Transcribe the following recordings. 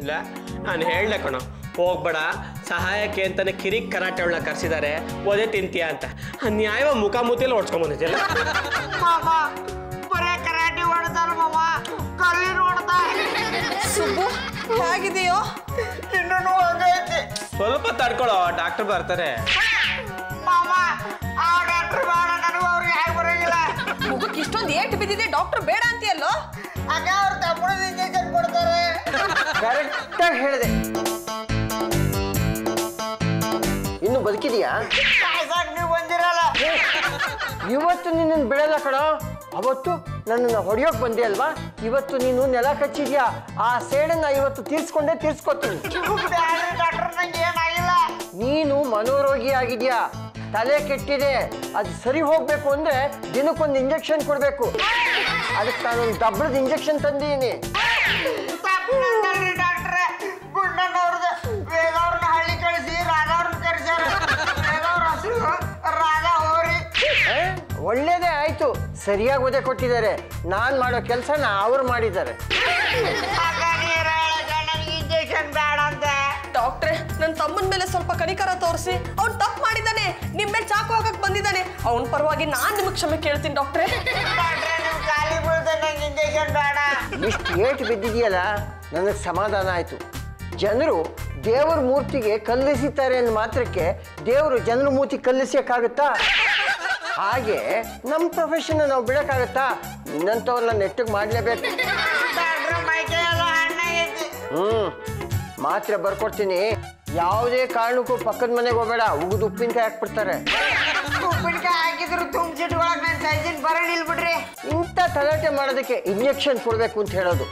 ಇಲ್ಲ ನಾನು ಹೇಳ್ದೆ ಕಣೋ, ಹೋಗ್ಬೇಡ ಸಹಾಯಕ್ಕೆ ಅಂತಾನೆ ಕಿರಿಕ್ ಕರಾಟೆಗಳನ್ನ ಕರ್ಸಿದ್ದಾರೆ, ಒದೆ ತಿಂತೀಯ ಅಂತ. ನ್ಯಾಯವ ಮುಖಾಮುಖಿಯಲ್ಲಿ ಹೊಡ್ಸ್ಕೊಂಬಂದಿದ್ಯಲ್ಲ. ಬರೇ ಕರಾಟೆ ಹೊಡೆದಾರ ಮಾಮ, ಕಲ್ಲಿನ ಹೊಡೆದ. ಸುಬ್ಬು ಹೇಗಿದೆಯೋ? ಇನ್ನೂ ಹೋಗೈತಿ. ಸ್ವಲ್ಪ ತಡ್ಕೊಳ್ಳೋ, ಡಾಕ್ಟರ್ ಬರ್ತಾರೆ. ಮಾಮ ಆ ಡಾಕ್ಟರ್ ಬೇಡ, ನನಗೂ ಅವ್ರಿಗೆ ಯಾರು ಬರೋಂಗಿಲ್ಲ. ಮುಖಕ್ಕೆ ಇಷ್ಟೊಂದು ಏಟು ಬಿದ್ದಿದೆ, ಡಾಕ್ಟರ್ ಬೇಡ ಅಂತೀಯಲ್ಲೋ? ಆಗ ಅವ್ರು ತಪ್ಪುಳದ ಇಂಜೆಕ್ಷನ್ ಕೊಡ್ತಾರೆ. ಕರೆಕ್ಟಾಗಿ ಹೇಳಿದೆ. ಇನ್ನು ಬದುಕಿದೀಯಾ? ನೀವು ಬಂದಿರಲ್ಲ. ಇವತ್ತು ನಿನ್ನನ್ನು ಬಿಡಲ್ಲ ಕಣ. ಅವತ್ತು ನನ್ನನ್ನು ಹೊಡೆಯೋಕೆ ಬಂದೆ ಅಲ್ವಾ, ಇವತ್ತು ನೀನು ನೆಲ ಕಚ್ಚಿದ್ಯಾ. ಆ ಸೇಡನ್ನ ಇವತ್ತು ತೀರ್ಸ್ಕೊತೀನಿ. ಡಾಕ್ಟರ್ ನಂಗೆ ಏನಾಗಿಲ್ಲ. ನೀನು ಮನೋರೋಗಿ ಆಗಿದ್ಯಾ, ತಲೆ ಕೆಟ್ಟಿದೆ. ಅದು ಸರಿ ಹೋಗ್ಬೇಕು ಅಂದ್ರೆ ದಿನಕ್ಕೊಂದು ಇಂಜೆಕ್ಷನ್ ಕೊಡ್ಬೇಕು. ಅದಕ್ಕೆ ನಾನೊಂದು ದಬ್ಬಳದ ಇಂಜೆಕ್ಷನ್ ತಂದಿದ್ದೀನಿ. ಡಾಕ್ಟ್ರೆ, ಗುಂಡಣ್ಣವ್ರದ್ದು ವೇದವ್ರನ್ನ ಹಳ್ಳಿ ಕಳಿಸಿ ರಾಧವ್ರನ್ನ ಕರೆಸ್ಯಾರ. ವೇದವ್ರ ಹಸು ರಾಧಾ ಹೋರಿ. ಒಳ್ಳೇದೇ ಆಯ್ತು, ಸರಿಯಾಗಿ ಓದೆ ಕೊಟ್ಟಿದ್ದಾರೆ. ನಾನು ಮಾಡೋ ಕೆಲಸನ ಅವ್ರು ಮಾಡಿದ್ದಾರೆ. ಇಂಜೆಕ್ಷನ್ ಬೇಡ ಅಂತ. ಡಾಕ್ಟ್ರೆ, ನನ್ನ ತಮ್ಮನ ಮೇಲೆ ಸ್ವಲ್ಪ ಕನಿಕರ ತೋರಿಸಿ. ಅವ್ನು ತಪ್ಪು ಮಾಡಿದ್ದಾನೆ, ನಿಮ್ಮ ಮೇಲೆ ಚಾಕು ಹಾಕಕ್ ಬಂದಿದ್ದಾನೆ. ಅವನ ಪರವಾಗಿ ನಾನು ನಿಮಗೆ ಕ್ಷಮೆ ಕೇಳ್ತೀನಿ ಡಾಕ್ಟ್ರೆ. ಖಾಲಿ ಬೀಳ್ದೆ, ನಂಗೆ ಇಂಜೆಕ್ಷನ್ ಬೇಡ. ಇಷ್ಟು ಏಟು ಬಿದ್ದಿದೆಯಲ್ಲ, ನನಗೆ ಸಮಾಧಾನ ಆಯಿತು. ಜನರು ದೇವರ ಮೂರ್ತಿಗೆ ಕಲ್ಲಿಸಿತಾರೆ ಅಂದ ಮಾತ್ರಕ್ಕೆ ದೇವರು ಜನರ ಮೂರ್ತಿ ಕಲ್ಲಿಸಕ್ಕಾಗತ್ತಾ? ಹಾಗೆ ನಮ್ಮ ಪ್ರೊಫೆಷನ್ ನಾವು ಬಿಡಕ್ಕಾಗತ್ತಾ? ನಿನ್ನಂಥವ್ರನ್ನ ನೆಟ್ಟಿಗೆ ಮಾಡಲೇಬೇಕು. ಮಾತ್ರೆ ಬರ್ಕೊಡ್ತೀನಿ, ಯಾವುದೇ ಕಾರಣಕ್ಕೂ ಪಕ್ಕದ ಮನೆಗೆ ಹೋಗಬೇಡ. ಉಗಿದು ಉಪ್ಪಿನಕಾಯಿ ಹಾಕ್ಬಿಡ್ತಾರೆ. ಉಪ್ಪಿನಕಾಯಿ ಹಾಕಿದ್ರು ತುಂಬಿಸಿಟ್ಕೊಳಕ್ ನಾನು ಸೈಜಿನ್ ಬರೋಣ ಇಲ್ಬಿಡ್ರಿ. ಇಂಥ ತಲಾಟೆ ಮಾಡೋದಕ್ಕೆ ಇಂಜೆಕ್ಷನ್ ಕೊಡಬೇಕು ಅಂತ ಹೇಳೋದು.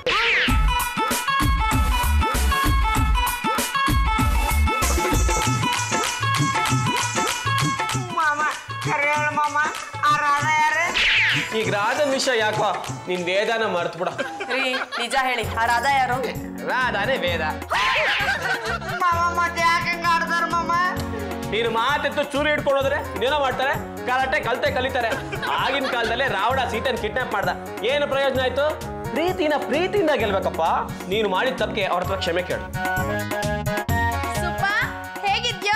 ಮಾಮ ಕರೆ ಹೇಳ ಮಾಮ, ಆ ರಾಧ ಯಾರೇ? ಈಗ ರಾಧನ್ ವಿಷಯ ಯಾಕೋ ನಿನ್ ವೇದನ ಮರ್ತು ಬಿಡ. ರೀ, ನಿಜ ಹೇಳಿ, ಆ ರಾಧಾ ಯಾರು? ರಾಧಾನೇ ವೇದ. ಮಾಮ ಮತ್ತೆ ಯಾಕೆ ಆಡ್ತಾರ ಮಾಮ? ನೀನು ಮಾತೆತ್ತು ಚೂರು ಹಿಡ್ಕೊಳ್ಳೋದ್ರೆ ಇನ್ನೇನೋ ಮಾಡ್ತಾರೆ, ಕರಾಟೆ ಕಲಿತಾರೆ. ಆಗಿನ ಕಾಲದಲ್ಲೇ ರಾವಣ ಸೀತೆನ ಕಿಡ್ನಾಪ್ ಮಾಡ್ದ, ಏನು ಪ್ರಯೋಜನ ಆಯ್ತು? ಪ್ರೀತಿಯಿಂದ ಗೆಲ್ಬೇಕಪ್ಪ. ನೀನು ಮಾಡಿದ ತಪ್ಪಿಗೆ ಅವ್ರ ಹತ್ರ ಕ್ಷಮೆ ಕೇಳು. ಹೇಗಿದ್ಯಾ?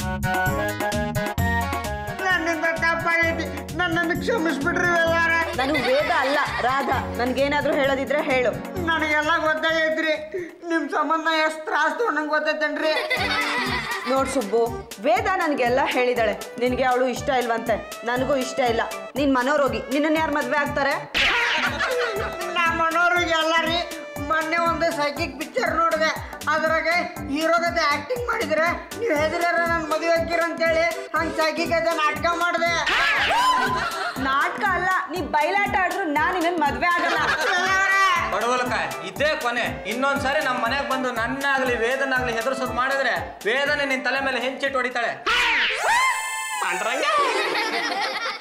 ನನ್ನಿಂದ ತಪ್ಪಾಗೈತಿ, ನನ್ನನ್ನು ಕ್ಷಮಿಸ್ಬಿಡ್ರಿ ಎಲ್ಲಾರ. ನಾನು ವೇದ ಅಲ್ಲ, ರಾಧಾ. ನನ್ಗೇನಾದ್ರೂ ಹೇಳೋದಿದ್ರೆ ಹೇಳು. ನನಗೆಲ್ಲ ಗೊತ್ತಾಗೈತ್ರಿ, ನಿಮ್ ಸಂಬಂಧ ಎಷ್ಟು ತ್ರಾಸ್ ನಂಗೆ ಗೊತ್ತೈತೇನ್ರಿ. ನೋಡ್ ಸುಬ್ಬು, ವೇದ ನನಗೆಲ್ಲ ಹೇಳಿದಾಳೆ. ನಿನಗೆ ಅವಳು ಇಷ್ಟ ಇಲ್ವಂತೆ, ನನಗೂ ಇಷ್ಟ ಇಲ್ಲ. ನೀನ್ ಮನೋರೋಗಿ, ನಿನ್ನನ್ನು ಯಾರು ಮದ್ವೆ ಆಗ್ತಾರೆ? ಮನೋರಿಗೆ ಎಲ್ಲ ರೀ. ಮೊನ್ನೆ ಒಂದು ಸೈಕಿಕ್ ಪಿಕ್ಚರ್ ನೋಡಿದೆ, ಅದ್ರಾಗ ಹೀರೋ ಜೊತೆ ಆಕ್ಟಿಂಗ್ ಮಾಡಿದ್ರೆ ನೀವು ಹೆದರ್ಯಾರ ನನ್ನ ಮದುವೆ ಹಾಕಿರಂತೇಳಿ ಹಂಗೆ ಸೈಕಿಕ್ ಅದ ನಾಟಕ ಮಾಡಿದೆ. ನಾಟಕ ಅಲ್ಲ, ನೀ ಬಯಲಾಟ ಆಡ್ರು ನಾನು ನಿನ್ನ ಮದ್ವೆ ಆಗಲ್ಲ. ಬಡವಲಕಾಯ್ ಇದೇ ಕೊನೆ. ಇನ್ನೊಂದ್ಸರಿ ನಮ್ಮ ಮನೆಗೆ ಬಂದು ನನ್ನಾಗ್ಲಿ ವೇದನಾಗ್ಲಿ ಹೆದರ್ಸೋದು ಮಾಡಿದ್ರೆ ವೇದನೆ ನಿನ್ ತಲೆ ಮೇಲೆ ಹೆಂಚಿಟ್ಟು ಹೊಡಿತಾಳೆ.